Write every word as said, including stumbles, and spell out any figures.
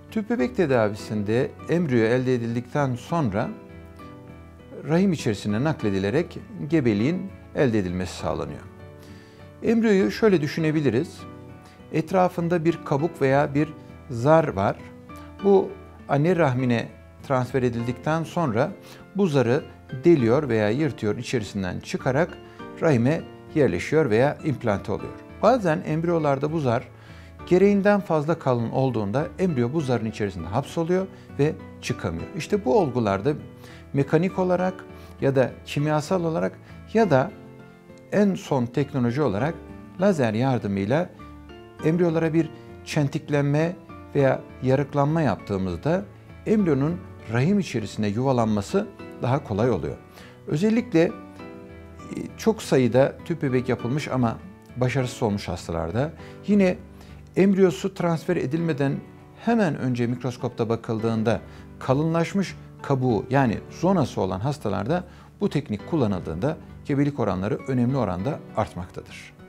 Tüp bebek tedavisinde embriyo elde edildikten sonra rahim içerisine nakledilerek gebeliğin elde edilmesi sağlanıyor. Embriyoyu şöyle düşünebiliriz. Etrafında bir kabuk veya bir zar var. Bu anne rahmine transfer edildikten sonra bu zarı deliyor veya yırtıyor, içerisinden çıkarak rahime yerleşiyor veya implante oluyor. Bazen embriyolarda bu zar gereğinden fazla kalın olduğunda embriyo bu zarın içerisinde hapsoluyor ve çıkamıyor. İşte bu olgularda mekanik olarak ya da kimyasal olarak ya da en son teknoloji olarak lazer yardımıyla embriyolara bir çentiklenme veya yarıklanma yaptığımızda embriyonun rahim içerisinde yuvalanması daha kolay oluyor. Özellikle çok sayıda tüp bebek yapılmış ama başarısız olmuş hastalarda, yine embriyosu transfer edilmeden hemen önce mikroskopta bakıldığında kalınlaşmış kabuğu yani zonası olan hastalarda bu teknik kullanıldığında gebelik oranları önemli oranda artmaktadır.